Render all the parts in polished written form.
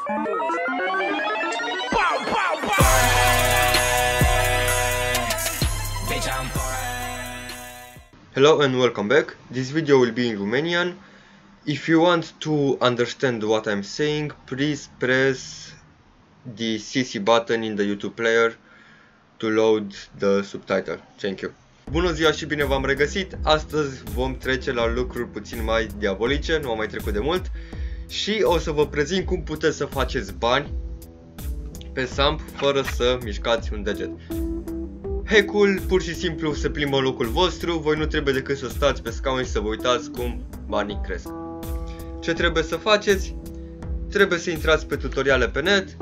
Hello and welcome back. This video will be in Romanian. If you want to understand what I'm saying, please press the CC button in the YouTube player to load the subtitle. Thank you. Bună ziua și bine v-am regăsit. Astăzi vom trece la lucruri puțin mai diabolice, nu am mai trecut de mult. Și o să vă prezint cum puteți să faceți bani pe Samp fără să mișcați un deget. Hack-ul pur și simplu se plimbă în locul vostru, voi nu trebuie decât să stați pe scaun și să vă uitați cum banii cresc. Ce trebuie să faceți? Trebuie să intrați pe tutoriale pe net,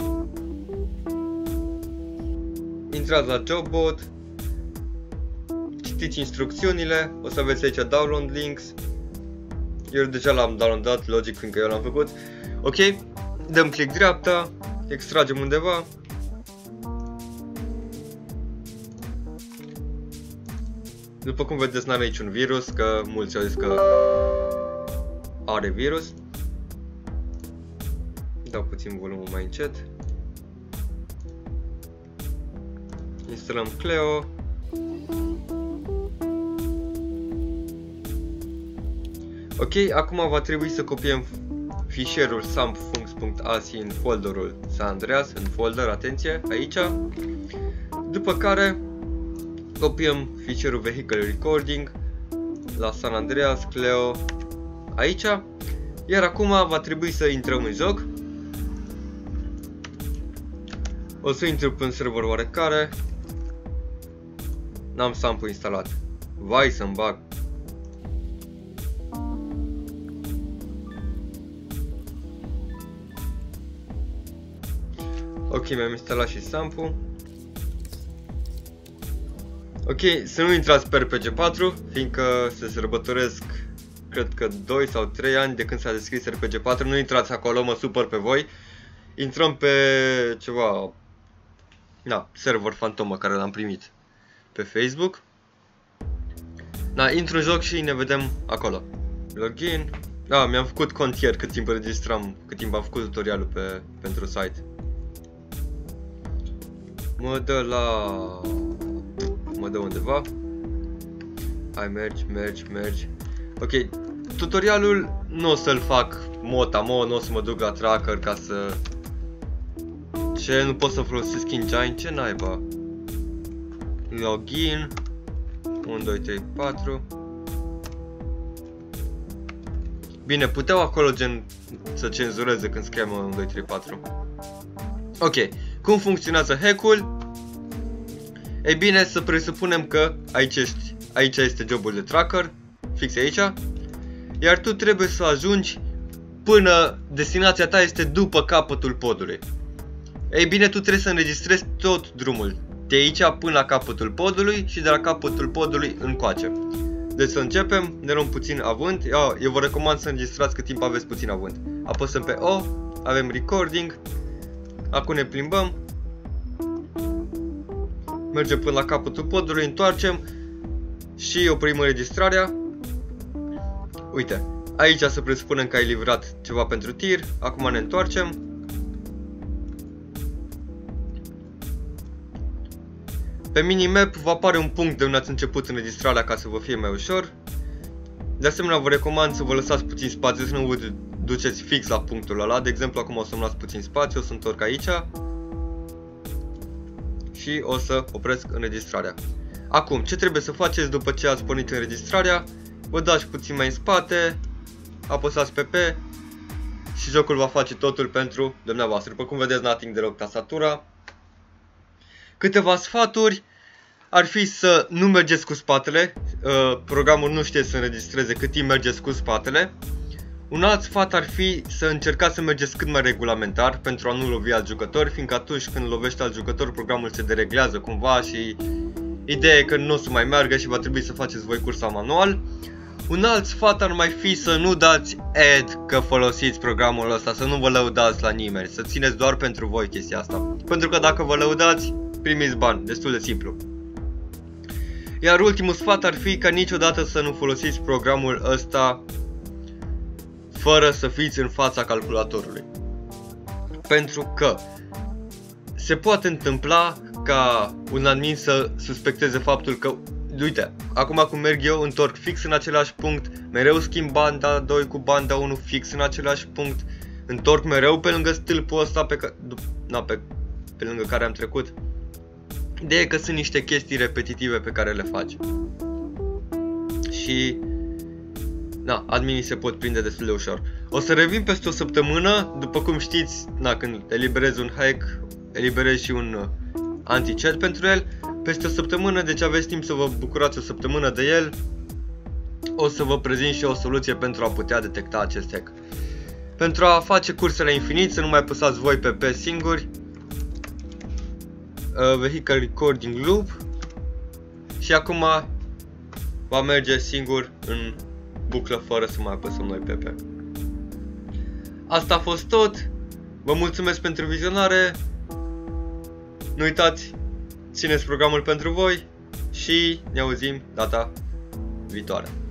intrați la Jobbot, citiți instrucțiunile, o să aveți aici download links. Eu deja l-am downloadat, logic, fiindcă eu l-am făcut. Ok, dăm click dreapta, extragem undeva. După cum vedeți, n-are niciun virus, că mulți au zis că are virus. Dau puțin volumul mai încet. Instalăm Cleo. Ok, acum va trebui să copiem fișierul samp.funcs.asi în folderul San Andreas, în folder, atenție, aici. După care copiem fișierul Vehicle Recording la San Andreas, Cleo, aici. Iar acum va trebui să intrăm în joc. O să intru pe un server oarecare. N-am Samp-ul instalat. Vai să-mi bag. Ok, mi-am instalat și Samp-ul. Ok, să nu intrați pe RPG4, fiindcă se sărbătoresc, cred că 2 sau 3 ani de când s-a deschis RPG4, nu intrați acolo, mă supăr pe voi. Intrăm pe ceva, server fantomă care l-am primit pe Facebook. Intru în joc și ne vedem acolo. Login. Mi-am făcut cont ieri cât timp înregistram, cât timp am făcut tutorialul pentru site. Mă dă undeva. Hai, mergi. Ok, tutorialul nu o să-l fac mot-a-mot, nu o să mă duc la tracker ca să... Ce? Nu pot să folosesc engine? Ce naiba? Login 1, 2, 3, 4. Bine, puteau acolo să cenzureze când cheamă 1, 2, 3, 4. Ok, cum funcționează hack-ul? Ei bine, să presupunem că aici este jobul de tracker, fix aici. Iar tu trebuie să ajungi până destinația ta este după capătul podului. Ei bine, tu trebuie să înregistrezi tot drumul, de aici până la capătul podului și de la capătul podului încoace. Deci să începem, ne luăm puțin avânt. Eu vă recomand să înregistrați cât timp aveți puțin avânt. Apăsăm pe O, avem recording. Acum ne plimbăm. Mergem până la capătul podului, întoarcem și oprim înregistrarea. Uite, aici să presupunem că ai livrat ceva pentru tir. Acum ne întoarcem. Pe minimap vă apare un punct de unde ați început înregistrarea ca să vă fie mai ușor. De asemenea, vă recomand să vă lăsați puțin spațiu, să nu vă duceți fix la punctul ăla. De exemplu, acum o să-mi las puțin spațiu, o să întorc aici și o să opresc înregistrarea. Acum, ce trebuie să faceți după ce ați pornit înregistrarea? Vă dați puțin mai în spate, apăsați pe P și jocul va face totul pentru dumneavoastră. După cum vedeți, n-ating deloc tastatura. Câteva sfaturi ar fi să nu mergeți cu spatele. Programul nu știe să înregistreze cât timp mergeți cu spatele. Un alt sfat ar fi să încercați să mergeți cât mai regulamentar pentru a nu lovi alt jucător, fiindcă atunci când lovește alt jucător, programul se dereglează cumva și ideea e că nu o să mai meargă și va trebui să faceți voi cursa manual. Un alt sfat ar mai fi să nu dați add că folosiți programul ăsta, să nu vă lăudați la nimeni, să țineți doar pentru voi chestia asta. Pentru că dacă vă lăudați, primiți bani, destul de simplu. Iar ultimul sfat ar fi ca niciodată să nu folosiți programul ăsta fără să fiți în fața calculatorului. Pentru că se poate întâmpla ca un admin să suspecteze faptul că, uite, acum cum merg eu, întorc fix în același punct, mereu schimb banda 2 cu banda 1 fix în același punct, întorc mereu pe lângă stâlpul ăsta pe lângă care am trecut. Ideea e că sunt niște chestii repetitive pe care le faci. Și adminii se pot prinde destul de ușor. O să revin peste o săptămână, după cum știți, când eliberez un hack, eliberez și un anti-chat pentru el. Peste o săptămână, deci aveți timp să vă bucurați o săptămână de el. O să vă prezint și o soluție pentru a putea detecta acest hack. Pentru a face cursele infinit, să nu mai apăsați voi pe P singuri. Vehicle Recording Loop. Și acum va merge singur în buclă fără să mai apăsăm noi pe P. Asta a fost tot. Vă mulțumesc pentru vizionare. Nu uitați, țineți programul pentru voi și ne auzim data viitoare.